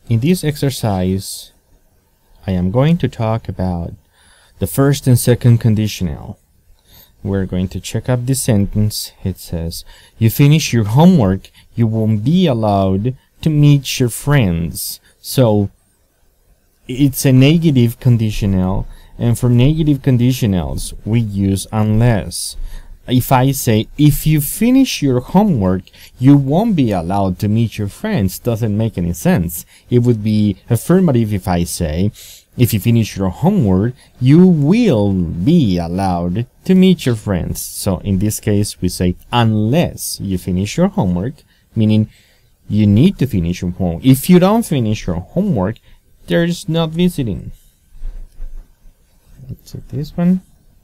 In this exercise, I am going to talk about the first and second conditional. We're going to check up this sentence. It says, you finish your homework, you won't be allowed to meet your friends. So it's a negative conditional, and for negative conditionals we use unless. If I say, if you finish your homework, you won't be allowed to meet your friends, doesn't make any sense. It would be affirmative if I say, if you finish your homework, you will be allowed to meet your friends. So in this case, we say, unless you finish your homework, meaning you need to finish your homework. If you don't finish your homework, there's not visiting. Let's see this one.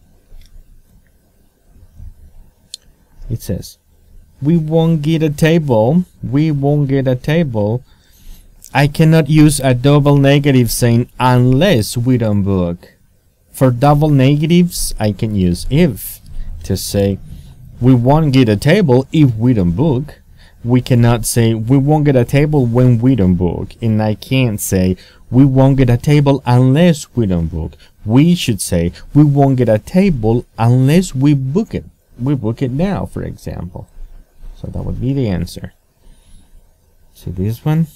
It says, we won't get a table. We won't get a table. I cannot use a double negative saying unless we don't book. For double negatives, I can use if to say we won't get a table if we don't book. We cannot say we won't get a table when we don't book. And I can't say we won't get a table unless we don't book. We should say we won't get a table unless we book it. We book it now, for example. So that would be the answer. See this one?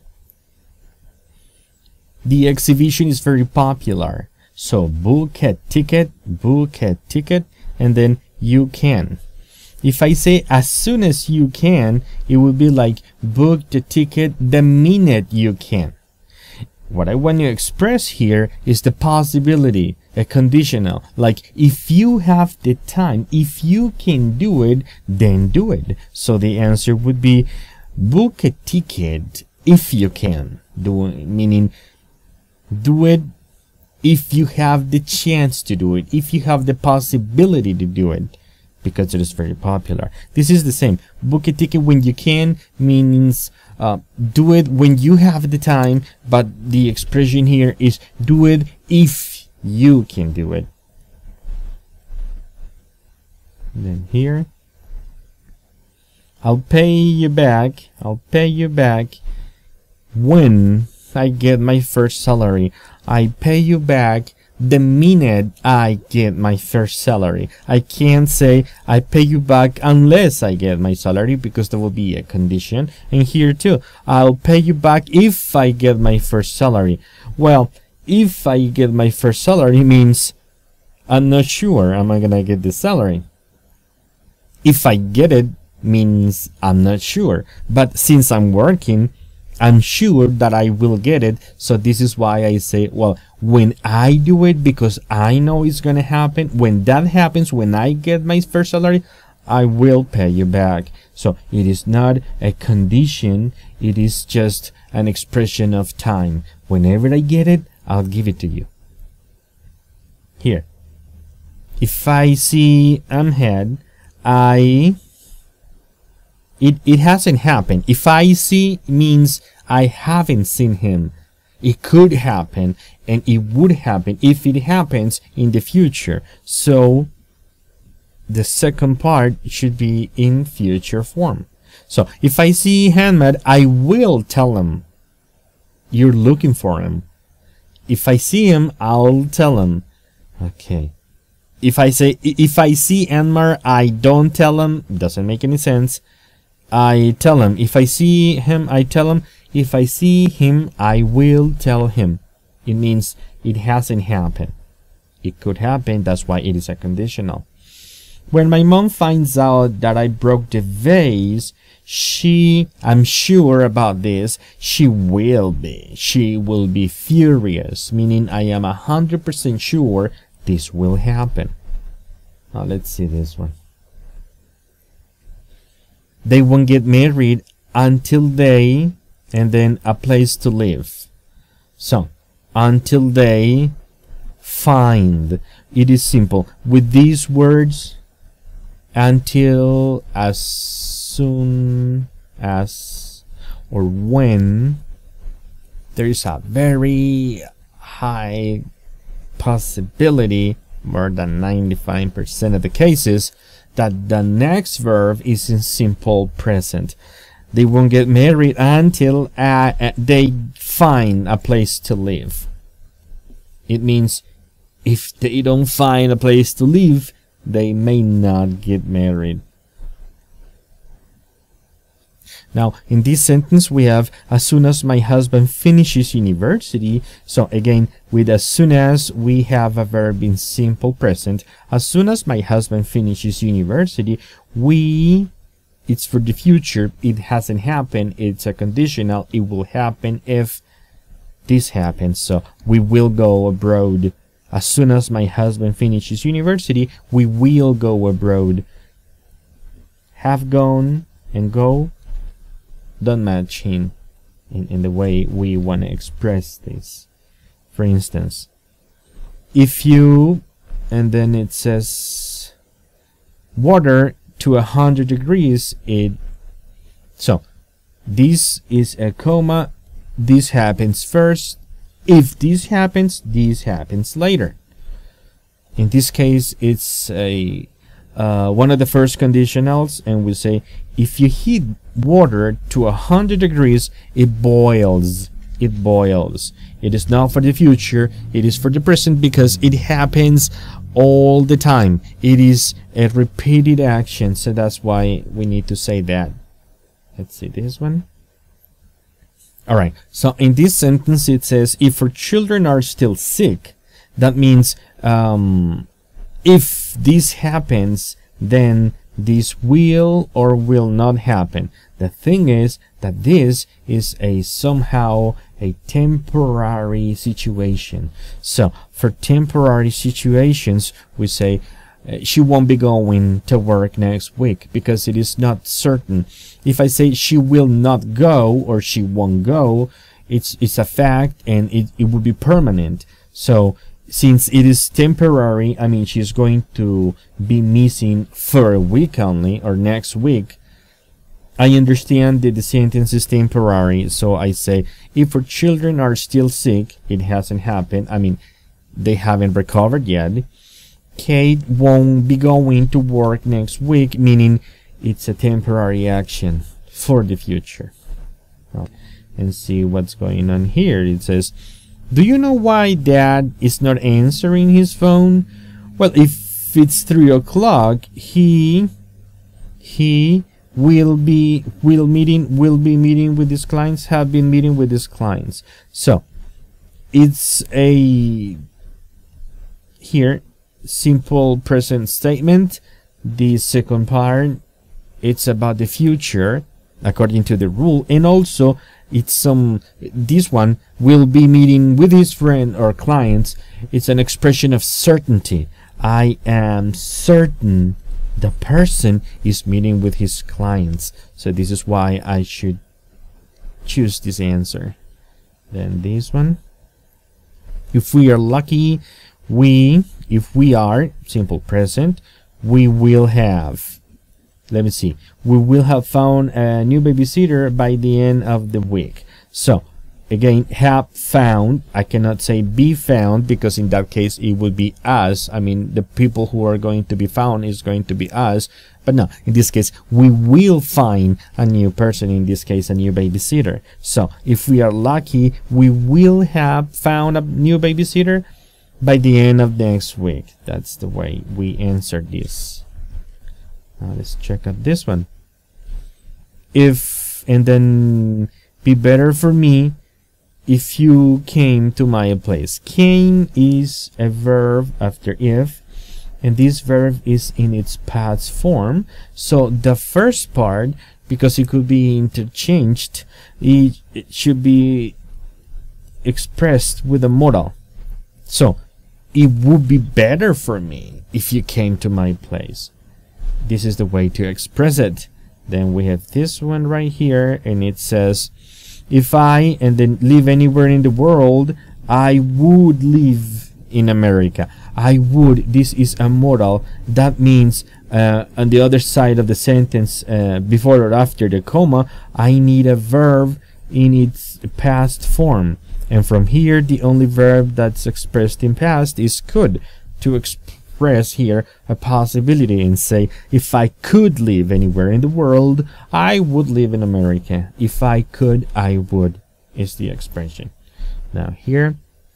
The exhibition is very popular. So book a ticket, and then you can. If I say as soon as you can, it would be like book the ticket the minute you can. What I want to express here is the possibility, a conditional, like if you have the time, if you can do it, then do it. So the answer would be book a ticket if you can, meaning do it if you have the chance to do it, if you have the possibility to do it, because it is very popular. This is the same. Book a ticket when you can means do it when you have the time, but the expression here is do it if you can do it. And then here, I'll pay you back when I get my first salary. I pay you back the minute I get my first salary. I can't say I pay you back unless I get my salary, because that will be a condition. And here too, I'll pay you back if I get my first salary. Well, if I get my first salary means I'm not sure am I gonna get the salary. If I get it means I'm not sure. But since I'm working, I'm sure that I will get it. So this is why I say, well, when I do it, because I know it's gonna happen, when that happens, when I get my first salary, I will pay you back. So it is not a condition, it is just an expression of time. Whenever I get it, I'll give it to you. Here, if I see Ahmed, it hasn't happened. If I see means I haven't seen him. It could happen, and it would happen if it happens in the future. So the second part should be in future form. So if I see Ahmed, I will tell him you're looking for him. If I see him, I'll tell him. Okay. If I see Anmar, I don't tell him. Doesn't make any sense. I tell him. If I see him, I tell him. If I see him, I will tell him. It means it hasn't happened. It could happen, that's why it is a conditional. When my mom finds out that I broke the vase, I'm sure about this, she will be furious, meaning I am 100% sure this will happen. Now let's see this one. They won't get married until they, and then a place to live. So, until they find. It is simple. With these words, until, as soon as, or when, there is a very high possibility, more than 95% of the cases, that the next verb is in simple present. They won't get married until they find a place to live. It means if they don't find a place to live, they may not get married. Now, in this sentence, we have as soon as my husband finishes university. So again, with as soon as, we have a verb in simple present. As soon as my husband finishes university, it's for the future. It hasn't happened. It's a conditional. It will happen if this happens. So we will go abroad. As soon as my husband finishes university, we will go abroad. Have gone and go don't match in the way we want to express this. For instance, if you, and then it says water to 100 degrees, so this is a comma, this happens first. If this happens later. In this case, it's a one of the first conditionals, and we say if you heat water to 100 degrees, it boils. It boils. It is not for the future, it is for the present, because it happens all the time. It is a repeated action, so that's why we need to say that. Let's see this one. Alright, so in this sentence it says if our children are still sick, that means if this happens, then this will or will not happen. The thing is that this is somehow a temporary situation. So for temporary situations, we say she won't be going to work next week because it is not certain. If I say she will not go or she won't go, it's a fact, and it will be permanent. So since it is temporary, I mean she's going to be missing for a week only or next week, I understand that the sentence is temporary. So I say if her children are still sick, it hasn't happened, I mean they haven't recovered yet, Kate won't be going to work next week, meaning it's a temporary action for the future. And see what's going on here. It says, do you know why Dad is not answering his phone? Well, if it's 3 o'clock, he will be meeting with his clients, have been meeting with his clients. So it's a here simple present statement. The second part, it's about the future according to the rule, and also it's this one will be meeting with his friend or clients. It's an expression of certainty. I am certain the person is meeting with his clients, so this is why I should choose this answer. Then this one, if we are lucky, if we are simple present, we will have, let me see, we will have found a new babysitter by the end of the week. So again, have found, I cannot say be found, because in that case it would be us. I mean the people who are going to be found is going to be us, but no, in this case we will find a new person, in this case a new babysitter. So if we are lucky, we will have found a new babysitter by the end of next week. That's the way we answer this. Now let's check out this one. If, and then be better for me if you came to my place. Came is a verb after if, and this verb is in its past form. So the first part, because it could be interchanged, it should be expressed with a modal. So it would be better for me if you came to my place. This is the way to express it. Then we have this one right here, and it says if I, and then live anywhere in the world, I would live in America. I would, this is a modal. That means on the other side of the sentence, before or after the comma, I need a verb in its past form. And from here, the only verb that's expressed in past is could, to express here a possibility and say, if I could live anywhere in the world, I would live in America. If I could, I would, is the expression. Now here,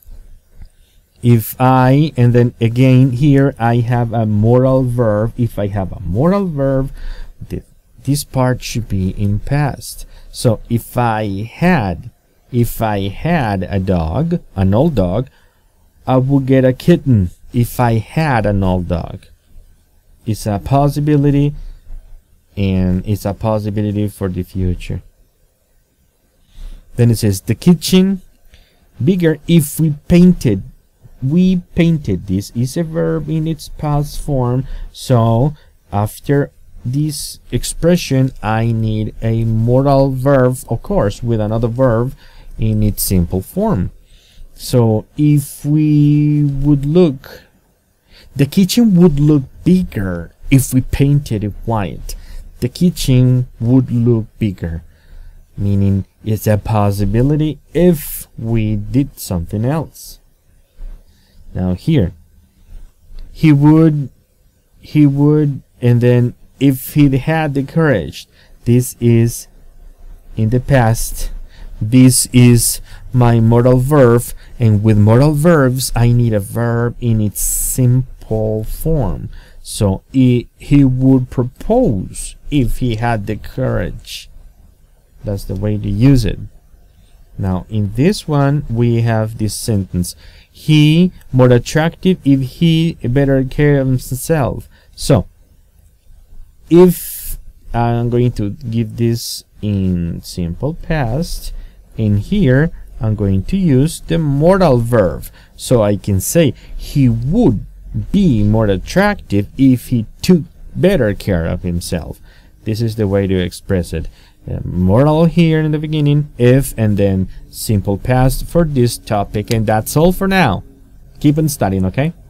if I, and then again here I have a modal verb. If I have a modal verb, this part should be in past. So if I had a dog, an old dog, I would get a kitten. If I had an old dog, it's a possibility, and it's a possibility for the future. Then it says the kitchen bigger. If we painted, this is a verb in its past form, so after this expression I need a modal verb, of course, with another verb in its simple form. So if we would look, the kitchen would look bigger if we painted it white. The kitchen would look bigger, meaning it's a possibility if we did something else. Now here, he would, and then if he had the courage, this is in the past. This is my modal verb, and with modal verbs I need a verb in its simple form. So he would propose if he had the courage. That's the way to use it. Now in this one we have this sentence: he more attractive if he better care of himself. So if I'm going to give this in simple past, and here I'm going to use the modal verb, so I can say he would be more attractive if he took better care of himself. This is the way to express it. Modal here in the beginning, if, and then simple past for this topic. And that's all for now. Keep on studying, okay?